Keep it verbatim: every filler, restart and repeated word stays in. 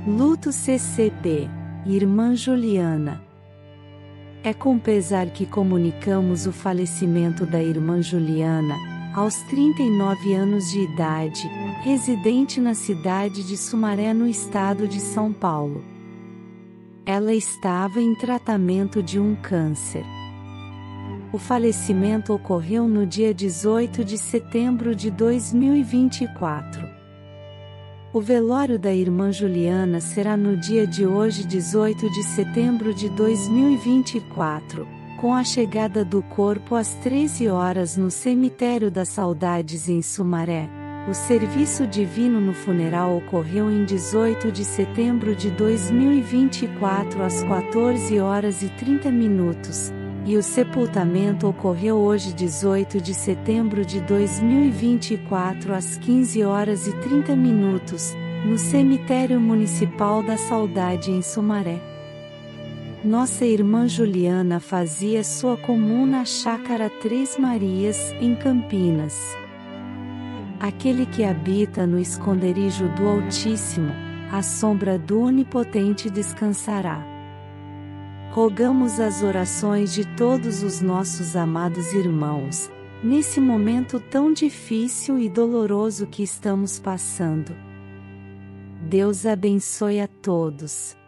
Luto C C B. Irmã Juliana. É com pesar que comunicamos o falecimento da irmã Juliana, aos trinta e nove anos de idade, residente na cidade de Sumaré, no estado de São Paulo. Ela estava em tratamento de um câncer. O falecimento ocorreu no dia dezoito de setembro de dois mil e vinte e quatro. O velório da irmã Juliana será no dia de hoje, dezoito de setembro de dois mil e vinte e quatro, com a chegada do corpo às treze horas no cemitério das Saudades em Sumaré. O serviço divino no funeral ocorreu em dezoito de setembro de dois mil e vinte e quatro às quatorze horas e trinta minutos, e o sepultamento ocorreu hoje, dezoito de setembro de dois mil e vinte e quatro às quinze horas e trinta minutos, no cemitério municipal da Saudade em Sumaré. Nossa irmã Juliana fazia sua comum na Chácara Três Marias, em Campinas. Aquele que habita no esconderijo do Altíssimo, à sombra do Onipotente descansará. Rogamos as orações de todos os nossos amados irmãos, nesse momento tão difícil e doloroso que estamos passando. Deus abençoe a todos.